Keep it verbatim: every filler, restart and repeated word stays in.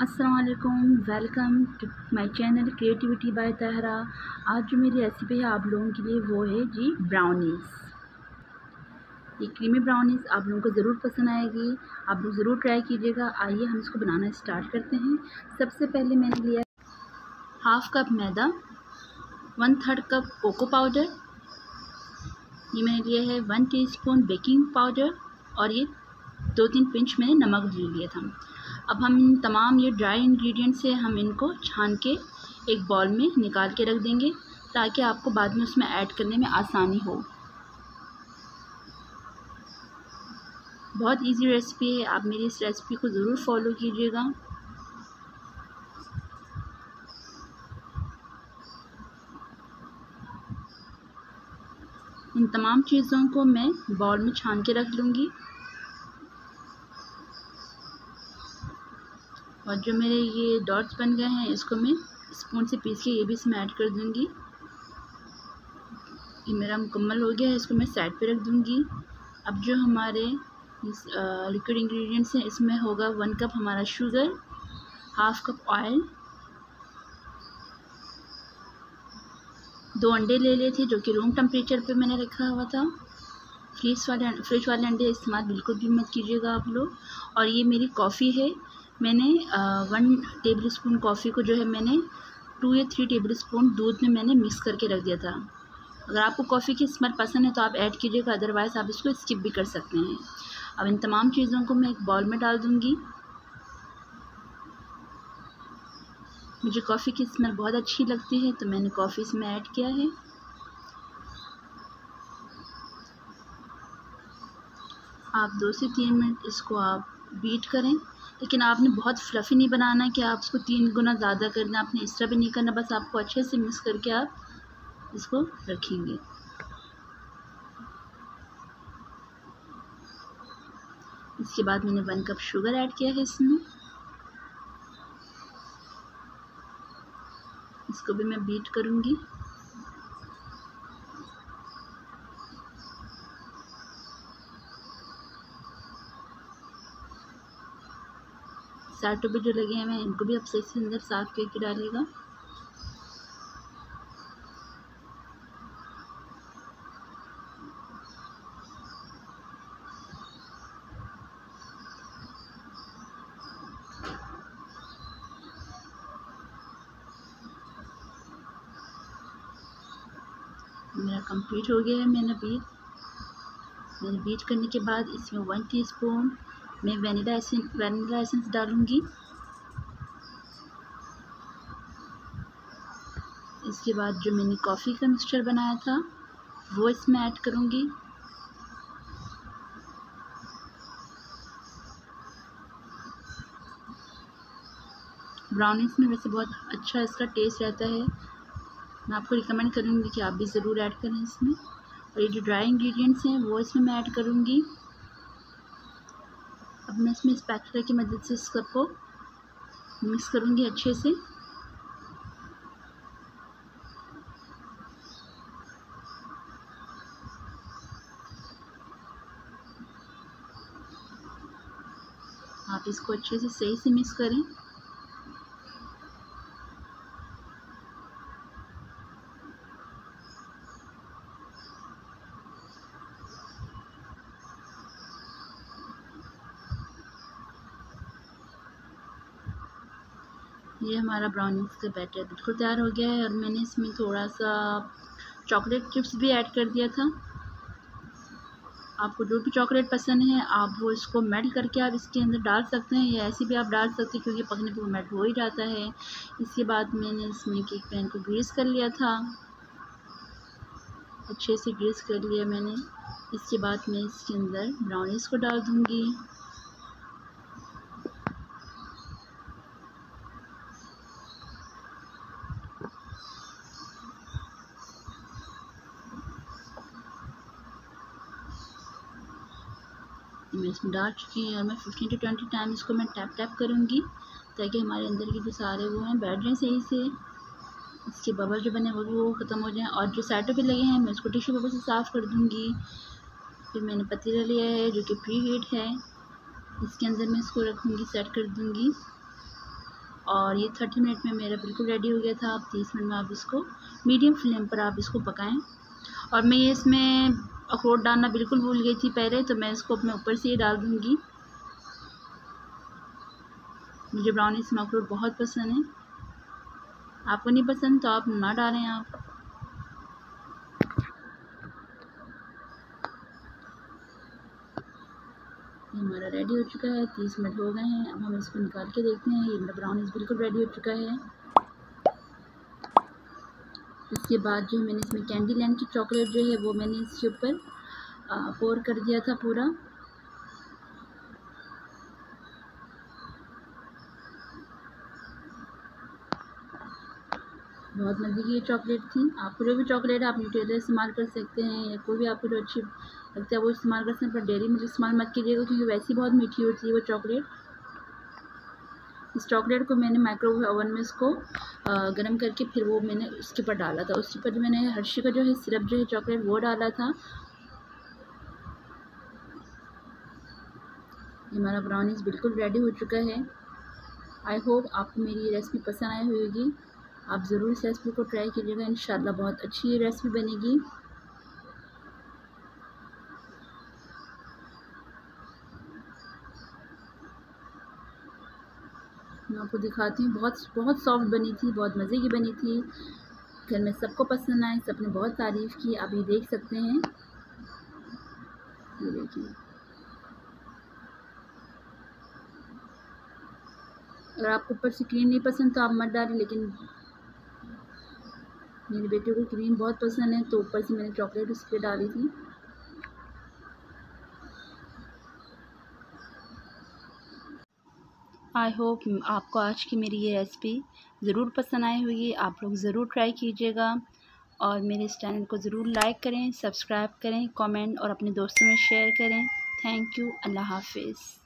अस्सलाम वालेकुम, welcome to my channel creativity by Tahra. आज जो मेरी रेसिपी है आप लोगों के लिए वो है जी ब्राउनीज़। ये क्रीमी ब्राउनीज़ आप लोगों को ज़रूर पसंद आएगी, आप लोग ज़रूर ट्राई कीजिएगा। आइए हम इसको बनाना स्टार्ट करते हैं। सबसे पहले मैंने लिया हाफ़ कप मैदा, one third cup cocoa powder, ये मैंने लिया है वन टीस्पून बेकिंग पाउडर और ये दो तीन पिंच मैंने नमक ले लिया था। अब हम तमाम ये ड्राई इंग्रेडिएंट्स से हम इनको छान के एक बाउल में निकाल के रख देंगे ताकि आपको बाद में उसमें ऐड करने में आसानी हो। बहुत इजी रेसिपी है, आप मेरी इस रेसिपी को ज़रूर फॉलो कीजिएगा। इन तमाम चीज़ों को मैं बाउल में छान के रख लूँगी और जो मेरे ये डॉट्स बन गए हैं इसको मैं स्पून से पीस के ये भी इसमें ऐड कर दूँगी। ये मेरा मुकम्मल हो गया है, इसको मैं साइड पे रख दूँगी। अब जो हमारे इस लिक्विड इंग्रेडिएंट्स हैं इसमें होगा वन कप हमारा शुगर, हाफ़ कप ऑयल, दो अंडे ले लिए थे जो कि रूम टेम्परेचर पे मैंने रखा हुआ था। फ्रीज वाले फ्रिज वाले अंडे इस्तेमाल बिल्कुल भी मत कीजिएगा आप लोग। और ये मेरी कॉफ़ी है, मैंने वन टेबल स्पून कॉफ़ी को जो है मैंने टू या थ्री टेबल स्पून दूध में मैंने मिक्स करके रख दिया था। अगर आपको कॉफ़ी की स्मेल पसंद है तो आप ऐड कीजिएगा, अदरवाइज़ आप इसको स्किप भी कर सकते हैं। अब इन तमाम चीज़ों को मैं एक बाउल में डाल दूँगी। मुझे कॉफ़ी की स्मेल बहुत अच्छी लगती है तो मैंने कॉफ़ी इसमें ऐड किया है। आप दो से तीन मिनट इसको आप बीट करें, लेकिन आपने बहुत फ्लफ़ी नहीं बनाना कि आप इसको तीन गुना ज़्यादा करना, आपने इस तरह भी नहीं करना, बस आपको अच्छे से मिक्स करके आप इसको रखेंगे। इसके बाद मैंने वन कप शुगर ऐड किया है इसमें, इसको भी मैं बीट करूँगी। साइडों पे जो लगे हैं मैं इनको भी अब सही से अंदर साफ करके डालेगा। मेरा कंप्लीट हो गया है। मैंने बीट मैंने बीट करने के बाद इसमें वन टीस्पून मैं वनीला एसेंस वनीला एसेंस डालूँगी। इसके बाद जो मैंने कॉफ़ी का मिक्सचर बनाया था वो इसमें ऐड करूँगी। ब्राउनीज़ में वैसे बहुत अच्छा इसका टेस्ट रहता है, मैं आपको रिकमेंड करूँगी कि आप भी ज़रूर ऐड करें इसमें। और ये जो ड्राई इंग्रेडिएंट्स हैं वो इसमें मैं ऐड करूँगी। अब मैं इसमें स्पैचुला की मदद से सबको मिक्स करूँगी अच्छे से। आप इसको अच्छे से सही से मिक्स करें। ये हमारा ब्राउनीज़ का बैटर बिल्कुल तैयार हो गया है और मैंने इसमें थोड़ा सा चॉकलेट चिप्स भी ऐड कर दिया था। आपको जो भी चॉकलेट पसंद है आप वो इसको मेल्ट करके आप इसके अंदर डाल सकते हैं या ऐसे भी आप डाल सकते हैं क्योंकि पकने पे वो मेल्ट हो ही जाता है। इसके बाद मैंने इसमें केक पैन को ग्रीस कर लिया था, अच्छे से ग्रीस कर लिया मैंने। इसके बाद मैं इसके अंदर ब्राउनीज़ को डाल दूँगी। मैं इसमें डाल चुकी हूँ और मैं फिफ्टीन टू ट्वेंटी टाइम इसको मैं टैप टैप करूँगी ताकि हमारे अंदर के जो सारे वो हैं बैठ जाएँ सही से, इसके बबल जो बने वो भी वो ख़त्म हो जाएं। और जो साइडों पे लगे हैं मैं इसको टिश्यू पेपर से साफ़ कर दूँगी। फिर मैंने पतीला लिया है जो कि प्री हीट है, इसके अंदर मैं इसको रखूँगी, सेट कर दूँगी। और ये थर्टी मिनट में मेरा बिल्कुल रेडी हो गया था। अब तीस मिनट में आप इसको मीडियम फ्लेम पर आप इसको पकाएं। और मैं ये इसमें अखरोट डालना बिल्कुल भूल गई थी पहले, तो मैं इसको अपने ऊपर से ही डाल दूँगी। मुझे ब्राउनीज़ में अखरोट बहुत पसंद है, आपको नहीं पसंद तो आप ना डालें। आप ये हमारा रेडी हो चुका है, तीस मिनट हो गए हैं। अब हम इसको निकाल के देखते हैं। ये मेरा ब्राउनीज़ बिल्कुल रेडी हो चुका है। इसके बाद जो मैंने इसमें कैंडी लैंड की चॉकलेट जो है वो मैंने इसके ऊपर पोर कर दिया था पूरा। बहुत मज़े की ये चॉकलेट थी। आपको जो भी चॉकलेट है आप न्यूटेला इस्तेमाल कर सकते हैं, या कोई भी आपको जो अच्छी लगता है वो इस्तेमाल कर सकते हैं, पर डेयरी मिल्क इस्तेमाल मत कीजिएगा क्योंकि वैसी बहुत मीठी होती है वो चॉकलेट। इस चॉकलेट को मैंने माइक्रोवेव ओवन में इसको गर्म करके फिर वो मैंने उसके ऊपर डाला था। उसके ऊपर मैंने हर्शी का जो है सिरप जो है चॉकलेट वो डाला था। हमारा ब्राउनीज़ बिल्कुल रेडी हो चुका है। आई होप आपको मेरी ये रेसिपी पसंद आई होगी। आप ज़रूर इस रेसिपी को ट्राई कीजिएगा, इंशाल्लाह बहुत अच्छी ये रेसिपी बनेगी। मैं आपको दिखाती हूँ, बहुत बहुत सॉफ्ट बनी थी, बहुत मज़े की बनी थी। घर में सबको पसंद आई, सबने बहुत तारीफ़ की। आप ये देख सकते हैं, ये देखिए। अगर आपको ऊपर से क्रीम नहीं पसंद तो आप मत डालें, लेकिन मेरे बेटे को क्रीम बहुत पसंद है तो ऊपर से मैंने चॉकलेट उस पर डाली थी। आई होप आपको आज की मेरी ये रेसिपी ज़रूर पसंद आई होगी। आप लोग ज़रूर ट्राई कीजिएगा और मेरे इस चैनल को ज़रूर लाइक करें, सब्सक्राइब करें, कमेंट और अपने दोस्तों में शेयर करें। Thank you. अल्लाह हाफिज़।